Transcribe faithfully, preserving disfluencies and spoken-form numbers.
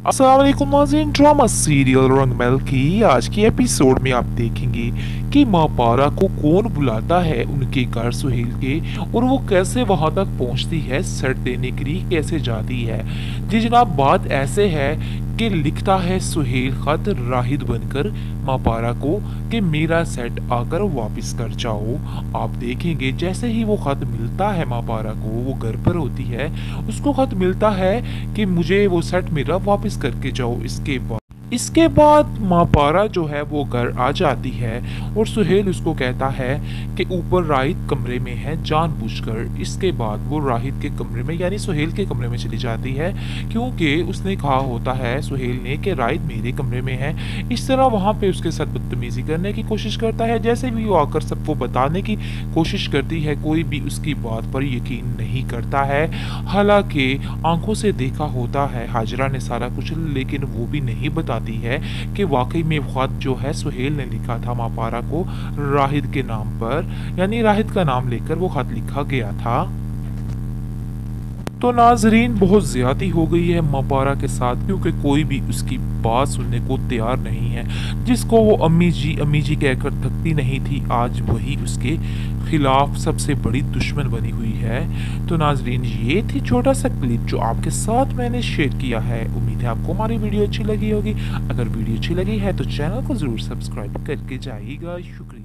अस्सलाम वालेकुम नाज़रीन, ड्रामा सीरियल रंगमहल की आज की एपिसोड में आप देखेंगे कि माँ पारा को कौन बुलाता है उनके घर सुहेल के, और वो कैसे वहां तक पहुंचती है, सेट देने के लिए कैसे जाती है। जी जनाब, बात ऐसे है कि लिखता है सुहेल खत राहिद बनकर माँ पारा को कि मेरा सेट आकर वापस कर जाओ। आप देखेंगे जैसे ही वो खत मिलता है माँ पारा को, वो घर पर होती है, उसको खत मिलता है कि मुझे वो सेट मेरा वापस करके जाओ। इसके बाद इसके बाद माँ पारा जो है वो घर आ जाती है और सुहेल उसको कहता है कि ऊपर राहिद कमरे में है जानबूझकर। इसके बाद वो राहिद के कमरे में यानी सुहेल के कमरे में चली जाती है, क्योंकि उसने कहा होता है सुहेल ने कि राहिद मेरे कमरे में है। इस तरह वहाँ पे उसके साथ बदतमीजी करने की कोशिश करता है। जैसे भी वो आकर सबको बताने की कोशिश करती है, कोई भी उसकी बात पर यकीन नहीं करता है। हालांकि आंखों से देखा होता है हाजरा ने सारा कुछ, लेकिन वो भी नहीं बताती है कि वाकई में खत जो है सुहेल ने लिखा था माँ पारा को राहिद के नाम पर, यानी राहिद का नाम लेकर वो खत लिखा गया था। तो नाजरीन, बहुत ज्यादती हो गई है माँ पारा के साथ, क्योंकि कोई भी उसकी बात सुनने को तैयार नहीं है। जिसको वो अम्मी जी अम्मी जी कहकर थकती नहीं थी, आज वही उसके खिलाफ सबसे बड़ी दुश्मन बनी हुई है। तो नाजरीन, ये थी छोटा सा क्लिप जो आपके साथ मैंने शेयर किया है। उम्मीद है आपको हमारी वीडियो अच्छी लगी होगी। अगर वीडियो अच्छी लगी है तो चैनल को जरूर सब्सक्राइब करके जाइएगा। शुक्रिया।